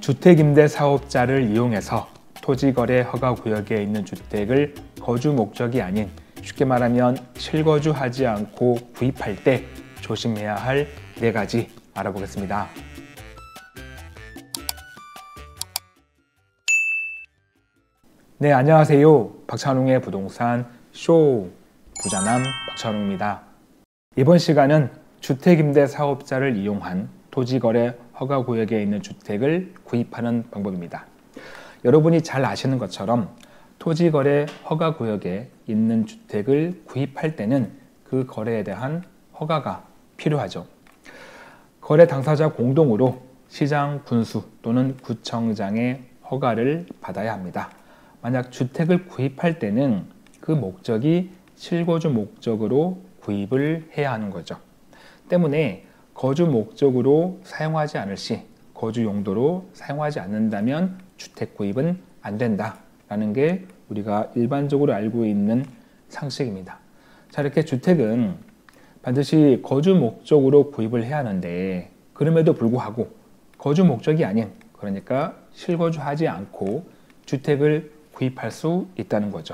주택임대사업자를 이용해서 토지거래 허가구역에 있는 주택을 거주 목적이 아닌, 쉽게 말하면 실거주하지 않고 구입할 때 조심해야 할 4가지 알아보겠습니다. 네, 안녕하세요. 박찬웅의 부동산 쇼 부자남 박찬웅입니다. 이번 시간은 주택임대사업자를 이용한 토지거래 허가구역에 있는 주택을 구입하는 방법입니다. 여러분이 잘 아시는 것처럼 토지거래 허가구역에 있는 주택을 구입할 때는 그 거래에 대한 허가가 필요하죠. 거래 당사자 공동으로 시장, 군수 또는 구청장의 허가를 받아야 합니다. 만약 주택을 구입할 때는 그 목적이 실거주 목적으로 구입을 해야 하는 거죠. 때문에 거주 목적으로 사용하지 않을 시, 거주 용도로 사용하지 않는다면 주택 구입은 안 된다라는 게 우리가 일반적으로 알고 있는 상식입니다. 자, 이렇게 주택은 반드시 거주 목적으로 구입을 해야 하는데, 그럼에도 불구하고 거주 목적이 아닌, 그러니까 실거주하지 않고 주택을 구입할 수 있다는 거죠.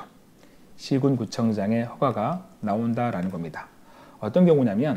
시군구청장의 허가가 나온다라는 겁니다. 어떤 경우냐면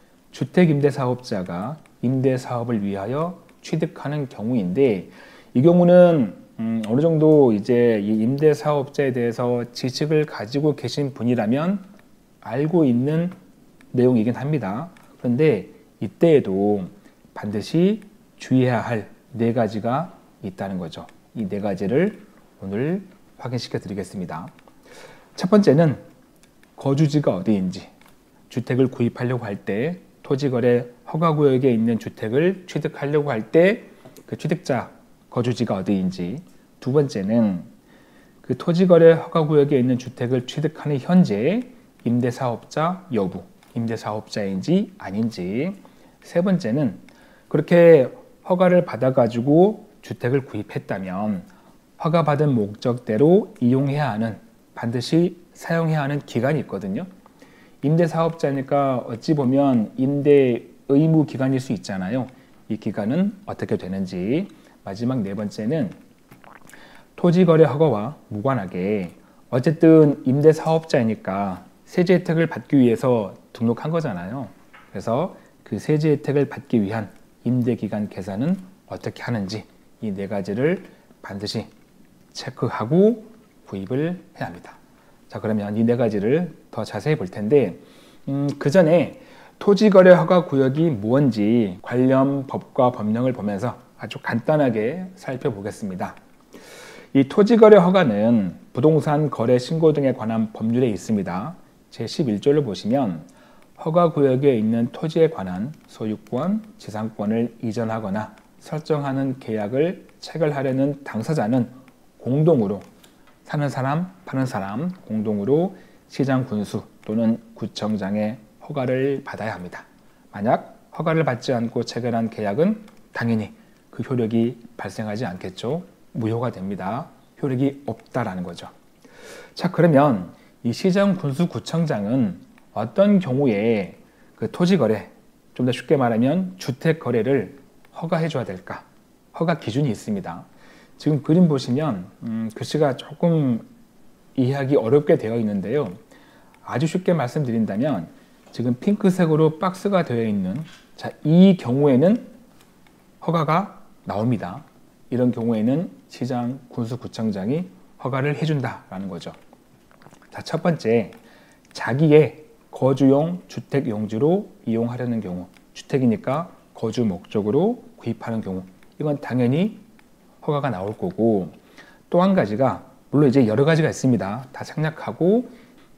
주택임대사업자가 임대사업을 위하여 취득하는 경우인데, 이 경우는 어느 정도 이제 이 임대사업자에 대해서 지식을 가지고 계신 분이라면 알고 있는 내용이긴 합니다. 그런데 이때에도 반드시 주의해야 할 4가지가 있다는 거죠. 이 4가지를 오늘 확인시켜 드리겠습니다. 첫 번째는 거주지가 어디인지, 주택을 구입하려고 할 때, 토지거래 허가구역에 있는 주택을 취득하려고 할 때 그 취득자 거주지가 어디인지, 두 번째는 그 토지거래 허가구역에 있는 주택을 취득하는 현재 임대사업자 여부, 임대사업자인지 아닌지, 세 번째는 그렇게 허가를 받아가지고 주택을 구입했다면 허가받은 목적대로 이용해야 하는, 반드시 사용해야 하는 기간이 있거든요. 임대사업자니까 어찌 보면 임대 의무 기간일 수 있잖아요. 이 기간은 어떻게 되는지. 마지막 4번째는 토지거래 허가와 무관하게 어쨌든 임대사업자이니까 세제 혜택을 받기 위해서 등록한 거잖아요. 그래서 그 세제 혜택을 받기 위한 임대기간 계산은 어떻게 하는지, 이 4가지를 반드시 체크하고 구입을 해야 합니다. 자, 그러면 이 4가지를 더 자세히 볼 텐데, 그 전에 토지거래 허가구역이 무엇인지 관련 법과 법령을 보면서 아주 간단하게 살펴보겠습니다. 이 토지거래 허가는 부동산 거래 신고 등에 관한 법률에 있습니다. 제11조를 보시면 허가구역에 있는 토지에 관한 소유권, 지상권을 이전하거나 설정하는 계약을 체결하려는 당사자는 공동으로, 사는 사람, 파는 사람 공동으로 시장, 군수 또는 구청장의 허가를 받아야 합니다. 만약 허가를 받지 않고 체결한 계약은 당연히 그 효력이 발생하지 않겠죠. 무효가 됩니다. 효력이 없다라는 거죠. 자, 그러면 이 시장, 군수, 구청장은 어떤 경우에 그 토지거래, 좀 더 쉽게 말하면 주택거래를 허가해 줘야 될까? 허가 기준이 있습니다. 지금 그림 보시면 글씨가 조금 이해하기 어렵게 되어 있는데요. 아주 쉽게 말씀드린다면 지금 핑크색으로 박스가 되어 있는, 자, 이 경우에는 허가가 나옵니다. 이런 경우에는 시장, 군수, 구청장이 허가를 해준다라는 거죠. 자, 첫 번째, 자기의 거주용 주택 용지로 이용하려는 경우, 주택이니까 거주 목적으로 구입하는 경우, 이건 당연히 허가가 나올 거고, 또 한 가지가, 물론 이제 여러 가지가 있습니다. 다 생략하고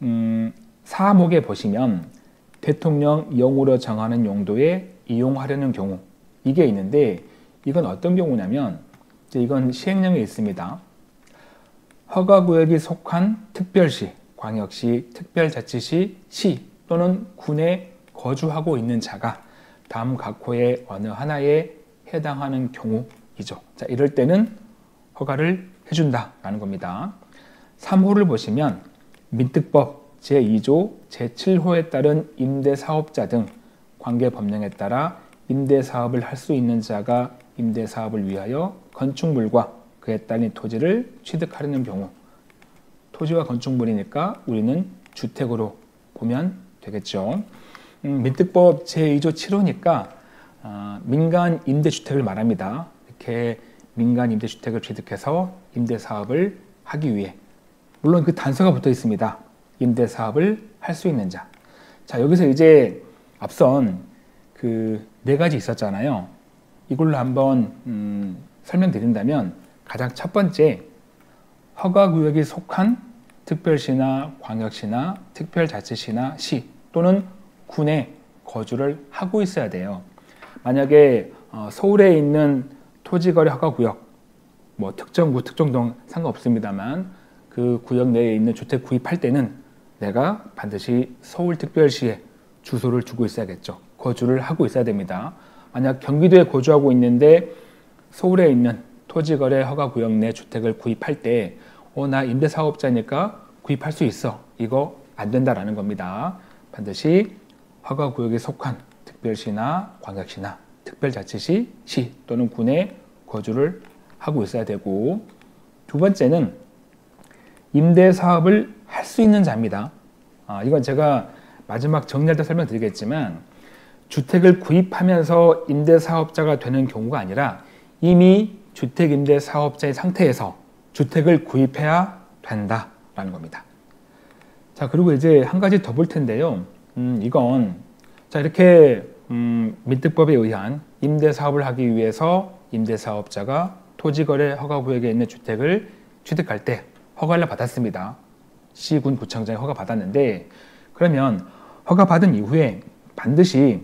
사목에 보시면 대통령령으로 정하는 용도에 이용하려는 경우, 이게 있는데, 이건 어떤 경우냐면 이제 이건 시행령에 있습니다. 허가구역이 속한 특별시, 광역시, 특별자치시, 시 또는 군에 거주하고 있는 자가 다음 각호의 어느 하나에 해당하는 경우이죠. 자, 이럴 때는 허가를 해준다라는 겁니다. 3호를 보시면 민특법 제2조 제7호에 따른 임대사업자 등 관계법령에 따라 임대사업을 할 수 있는 자가 임대 사업을 위하여 건축물과 그에 따른 토지를 취득하려는 경우, 토지와 건축물이니까 우리는 주택으로 보면 되겠죠. 민특법 제2조 7호니까 민간 임대주택을 말합니다. 이렇게 민간 임대주택을 취득해서 임대사업을 하기 위해, 물론 그 단서가 붙어 있습니다. 임대사업을 할 수 있는 자. 자, 여기서 이제 앞선 그 네 가지 있었잖아요. 이걸로 한번 설명드린다면, 가장 첫 번째, 허가구역이 속한 특별시나 광역시나 특별자치시나 시 또는 군에 거주를 하고 있어야 돼요. 만약에 서울에 있는 토지거래 허가구역, 뭐 특정구, 특정동 상관없습니다만 그 구역 내에 있는 주택 구입할 때는 내가 반드시 서울특별시에 주소를 두고 있어야겠죠. 거주를 하고 있어야 됩니다. 만약 경기도에 거주하고 있는데 서울에 있는 토지거래 허가구역 내 주택을 구입할 때 나 임대사업자니까 구입할 수 있어. 이거 안 된다라는 겁니다. 반드시 허가구역에 속한 특별시나 광역시나 특별자치시, 시 또는 군에 거주를 하고 있어야 되고, 두 번째는 임대사업을 할 수 있는 자입니다. 이건 제가 마지막 정리할 때 설명드리겠지만, 주택을 구입하면서 임대사업자가 되는 경우가 아니라 이미 주택임대사업자의 상태에서 주택을 구입해야 된다라는 겁니다. 자, 그리고 이제 한 가지 더 볼 텐데요. 이건 자, 이렇게 민특법에 의한 임대사업을 하기 위해서 임대사업자가 토지거래 허가구역에 있는 주택을 취득할 때 허가를 받았습니다. 시군 구청장이 허가 받았는데, 그러면 허가 받은 이후에 반드시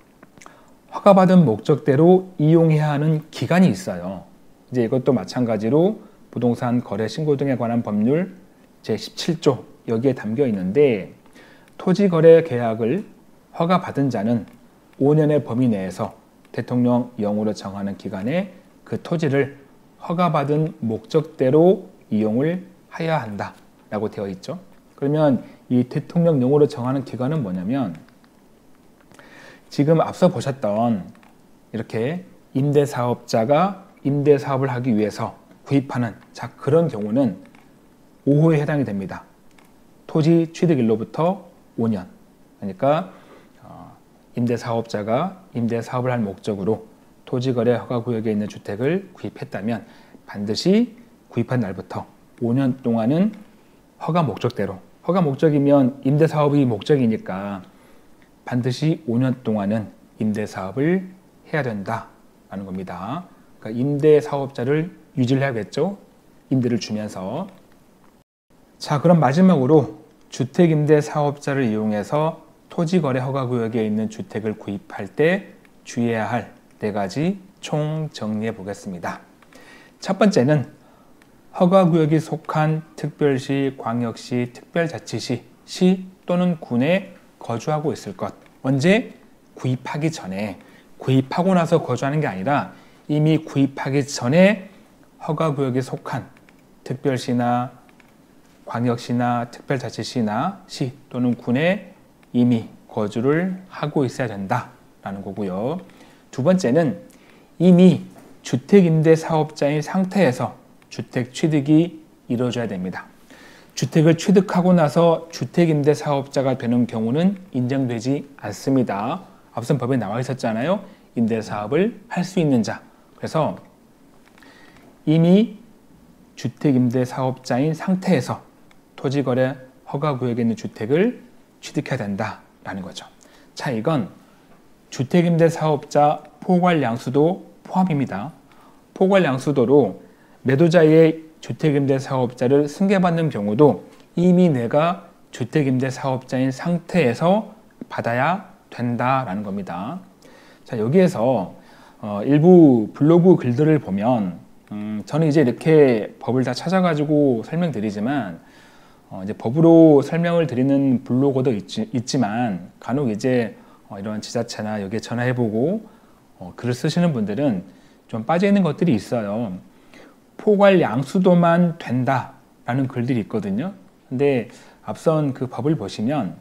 허가받은 목적대로 이용해야 하는 기간이 있어요. 이제 이것도 마찬가지로 부동산 거래 신고 등에 관한 법률 제17조 여기에 담겨 있는데, 토지거래 계약을 허가받은 자는 5년의 범위 내에서 대통령령으로 정하는 기간에 그 토지를 허가받은 목적대로 이용을 해야 한다라고 되어 있죠. 그러면 이 대통령령으로 정하는 기간은 뭐냐면, 지금 앞서 보셨던 이렇게 임대사업자가 임대사업을 하기 위해서 구입하는 그런 경우는 5호에 해당이 됩니다. 토지 취득일로부터 5년. 그러니까 임대사업자가 임대사업을 할 목적으로 토지거래 허가구역에 있는 주택을 구입했다면 반드시 구입한 날부터 5년 동안은 허가 목적대로, 허가 목적이면 임대사업이 목적이니까 반드시 5년 동안은 임대사업을 해야 된다라는 겁니다. 그러니까 임대사업자를 유지를 해야겠죠. 임대를 주면서. 자, 그럼 마지막으로 주택임대사업자를 이용해서 토지거래 허가구역에 있는 주택을 구입할 때 주의해야 할 네 가지 총 정리해 보겠습니다. 첫 번째는 허가구역이 속한 특별시, 광역시, 특별자치시, 시 또는 군에 거주하고 있을 것. 언제? 구입하기 전에. 구입하고 나서 거주하는 게 아니라 이미 구입하기 전에 허가구역에 속한 특별시나 광역시나 특별자치시나 시 또는 군에 이미 거주를 하고 있어야 된다라는 거고요. 두 번째는 이미 주택임대사업자인 상태에서 주택 취득이 이루어져야 됩니다. 주택을 취득하고 나서 주택임대사업자가 되는 경우는 인정되지 않습니다. 앞선 법에 나와 있었잖아요. 임대사업을 할 수 있는 자. 그래서 이미 주택임대사업자인 상태에서 토지거래 허가구역에 있는 주택을 취득해야 된다라는 거죠. 자, 이건 주택임대사업자 포괄양수도 포함입니다. 포괄양수도로 매도자의 주택임대사업자를 승계받는 경우도 이미 내가 주택임대사업자인 상태에서 받아야 된다라는 겁니다. 자, 여기에서 일부 블로그 글들을 보면 저는 이제 이렇게 법을 다 찾아가지고 설명드리지만 이제 법으로 설명을 드리는 블로거도 있지만 간혹 이제 이런 지자체나 여기에 전화해보고 글을 쓰시는 분들은 좀 빠져있는 것들이 있어요. 포괄 양수도만 된다라는 글들이 있거든요. 근데 앞선 그 법을 보시면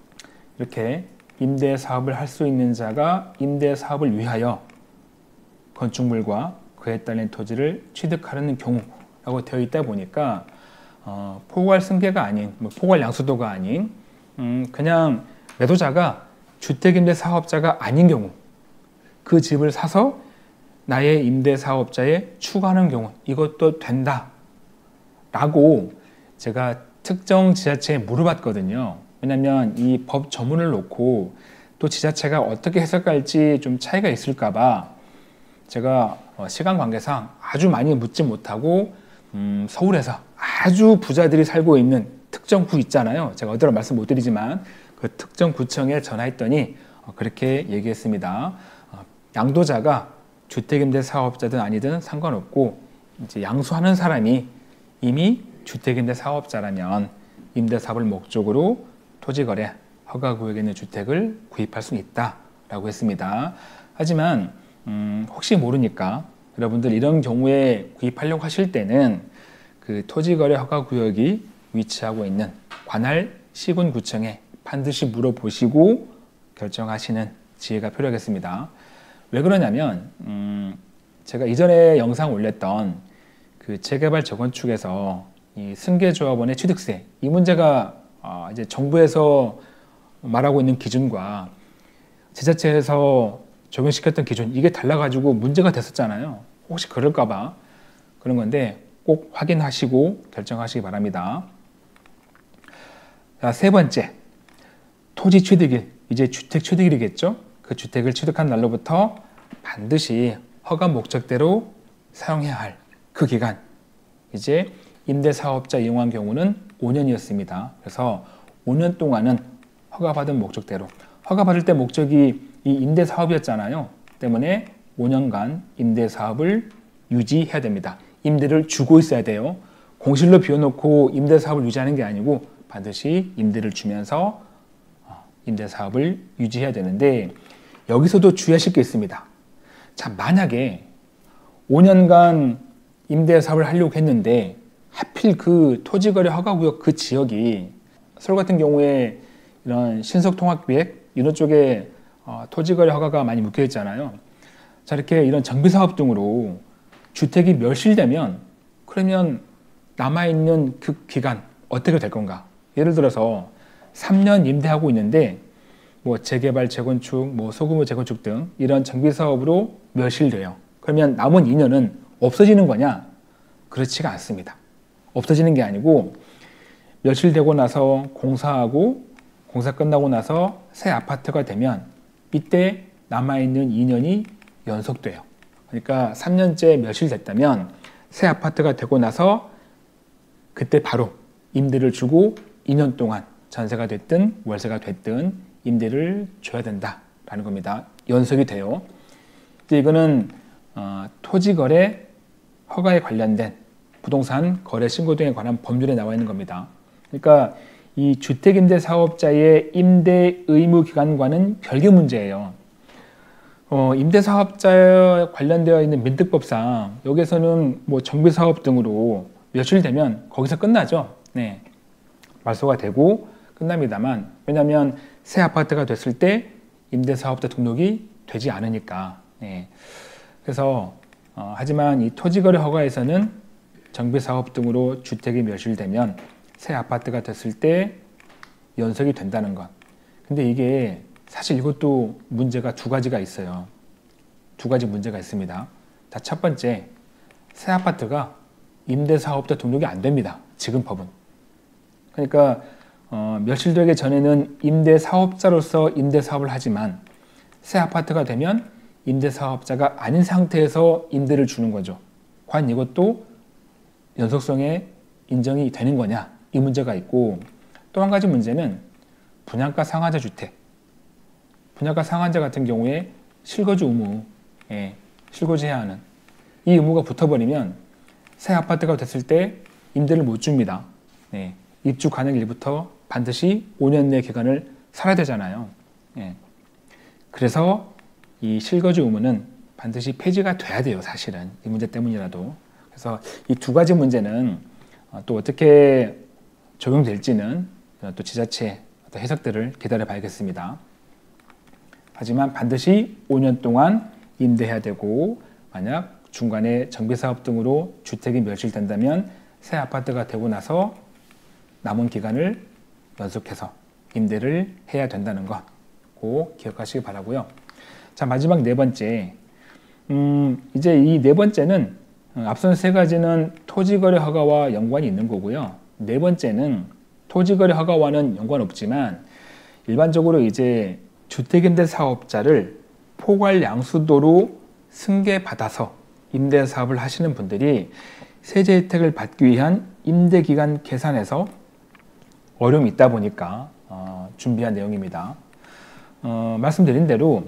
이렇게 임대사업을 할 수 있는 자가 임대사업을 위하여 건축물과 그에 따른 토지를 취득하려는 경우라고 되어 있다 보니까 포괄 승계가 아닌, 포괄 양수도가 아닌 그냥 매도자가 주택임대 사업자가 아닌 경우, 그 집을 사서 나의 임대 사업자에 추가하는 경우, 이것도 된다 라고 제가 특정 지자체에 물어봤거든요. 왜냐하면 이 법 조문을 놓고 또 지자체가 어떻게 해석할지 좀 차이가 있을까 봐 제가 시간 관계상 아주 많이 묻지 못하고 서울에서 아주 부자들이 살고 있는 특정 구 있잖아요. 제가 어디로 말씀 못 드리지만 그 특정 구청에 전화했더니 그렇게 얘기했습니다. 양도자가 주택임대 사업자든 아니든 상관없고 이제 양수하는 사람이 이미 주택임대 사업자라면 임대사업을 목적으로 토지거래 허가구역에 있는 주택을 구입할 수 있다라고 했습니다. 하지만 혹시 모르니까 여러분들 이런 경우에 구입하려고 하실 때는 그 토지거래 허가구역이 위치하고 있는 관할 시군구청에 반드시 물어보시고 결정하시는 지혜가 필요하겠습니다. 왜 그러냐면 제가 이전에 영상 올렸던 그 재개발 재건축에서 이 승계조합원의 취득세, 이 문제가 이제 정부에서 말하고 있는 기준과 지자체에서 적용시켰던 기준, 이게 달라가지고 문제가 됐었잖아요. 혹시 그럴까봐 그런 건데 꼭 확인하시고 결정하시기 바랍니다. 자, 세 번째, 토지 취득일, 이제 주택 취득일이겠죠. 그 주택을 취득한 날로부터 반드시 허가 목적대로 사용해야 할 그 기간, 이제 임대사업자 이용한 경우는 5년이었습니다. 그래서 5년 동안은 허가받은 목적대로, 허가받을 때 목적이 이 임대사업이었잖아요. 때문에 5년간 임대사업을 유지해야 됩니다. 임대를 주고 있어야 돼요. 공실로 비워놓고 임대사업을 유지하는 게 아니고 반드시 임대를 주면서 임대사업을 유지해야 되는데, 여기서도 주의하실 게 있습니다. 자, 만약에 5년간 임대사업을 하려고 했는데 하필 그 토지거래 허가구역 그 지역이 서울 같은 경우에 이런 신속통합기획 이런 쪽에 토지거래 허가가 많이 묶여 있잖아요. 자, 이렇게 이런 정비사업 등으로 주택이 멸실되면 그러면 남아있는 그 기간 어떻게 될 건가? 예를 들어서 3년 임대하고 있는데 뭐 재개발, 재건축, 뭐 소규모 재건축 등 이런 정비사업으로 멸실돼요. 그러면 남은 2년은 없어지는 거냐? 그렇지가 않습니다. 없어지는 게 아니고 멸실되고 나서 공사하고 공사 끝나고 나서 새 아파트가 되면 이때 남아있는 2년이 연속돼요. 그러니까 3년째 멸실됐다면 새 아파트가 되고 나서 그때 바로 임대를 주고 2년 동안 전세가 됐든 월세가 됐든 임대를 줘야 된다라는 겁니다. 연속이 돼요. 이거는 토지거래 허가에 관련된 부동산 거래 신고 등에 관한 법률에 나와 있는 겁니다. 그러니까 이 주택임대 사업자의 임대 의무 기간과는 별개 문제예요. 임대사업자에 관련되어 있는 민특법상 여기서는 뭐 정비사업 등으로 멸실되면 거기서 끝나죠. 네. 말소가 되고 끝납니다만, 왜냐하면 새 아파트가 됐을 때 임대사업자 등록이 되지 않으니까. 네. 그래서 하지만 이 토지거래 허가에서는 정비사업 등으로 주택이 멸실되면 새 아파트가 됐을 때 연속이 된다는 것. 근데 이게 사실 이것도 문제가 두 가지가 있어요. 두 가지 문제가 있습니다. 자, 첫 번째, 새 아파트가 임대사업자 등록이 안 됩니다. 지금 법은. 그러니까 멸실되기 전에는 임대사업자로서 임대사업을 하지만 새 아파트가 되면 임대사업자가 아닌 상태에서 임대를 주는 거죠. 과연 이것도 연속성에 인정이 되는 거냐? 이 문제가 있고, 또 한 가지 문제는 분양가 상한제 주택. 분양가 상한제 같은 경우에 실거주 의무, 실거주해야 하는 이 의무가 붙어버리면 새 아파트가 됐을 때 임대를 못 줍니다. 입주 가능 일부터 반드시 5년 내 기간을 살아야 되잖아요. 그래서 이 실거주 의무는 반드시 폐지가 돼야 돼요. 사실은 이 문제 때문이라도. 그래서 이 두 가지 문제는 또 어떻게 적용될지는 또 지자체 해석들을 기다려 봐야겠습니다. 하지만 반드시 5년 동안 임대해야 되고 만약 중간에 정비사업 등으로 주택이 멸실된다면 새 아파트가 되고 나서 남은 기간을 연속해서 임대를 해야 된다는 것 꼭 기억하시기 바라고요. 자, 마지막 네 번째. 이제 이 네 번째는 앞선 세 가지는 토지거래 허가와 연관이 있는 거고요. 네 번째는 토지거래 허가와는 연관 없지만 일반적으로 이제 주택임대 사업자를 포괄 양수도로 승계받아서 임대 사업을 하시는 분들이 세제 혜택을 받기 위한 임대 기간 계산에서 어려움이 있다 보니까 준비한 내용입니다. 말씀드린 대로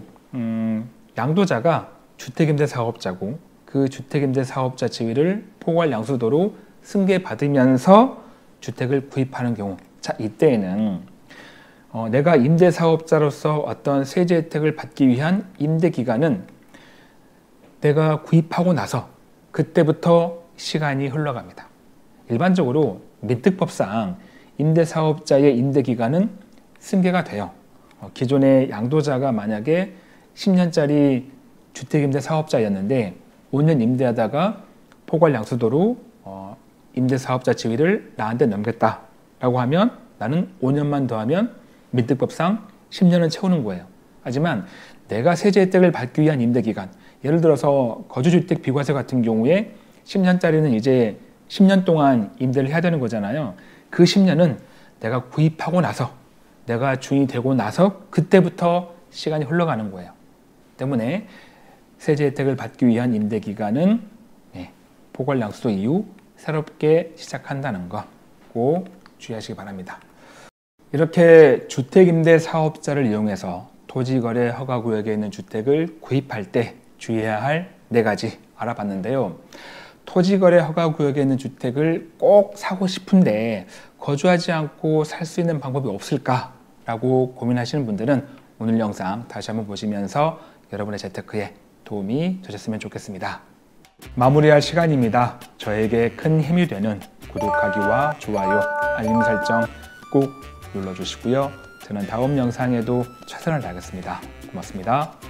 양도자가 주택임대 사업자고 그 주택임대 사업자 지위를 포괄 양수도로 승계받으면서 주택을 구입하는 경우, 자, 이때에는 내가 임대 사업자로서 어떤 세제 혜택을 받기 위한 임대 기간은 내가 구입하고 나서 그때부터 시간이 흘러갑니다. 일반적으로 민특법상 임대 사업자의 임대 기간은 승계가 돼요. 기존의 양도자가 만약에 10년짜리 주택임대 사업자였는데 5년 임대하다가 포괄 양수도로 임대 사업자 지위를 나한테 넘겼다라고 하면 나는 5년만 더하면 민특법상 10년은 채우는 거예요. 하지만 내가 세제 혜택을 받기 위한 임대 기간, 예를 들어서 거주주택 비과세 같은 경우에 10년짜리는 이제 10년 동안 임대를 해야 되는 거잖아요. 그 10년은 내가 구입하고 나서, 내가 주인이 되고 나서 그때부터 시간이 흘러가는 거예요. 때문에 세제 혜택을 받기 위한 임대 기간은 포괄 양수도 이후 새롭게 시작한다는 거 꼭 주의하시기 바랍니다. 이렇게 주택임대 사업자를 이용해서 토지거래 허가구역에 있는 주택을 구입할 때 주의해야 할 4가지 알아봤는데요. 토지거래 허가구역에 있는 주택을 꼭 사고 싶은데 거주하지 않고 살 수 있는 방법이 없을까라고 고민하시는 분들은 오늘 영상 다시 한번 보시면서 여러분의 재테크에 도움이 되셨으면 좋겠습니다. 마무리할 시간입니다. 저에게 큰 힘이 되는 구독하기와 좋아요, 알림 설정 꼭 눌러주시고요. 저는 다음 영상에도 최선을 다하겠습니다. 고맙습니다.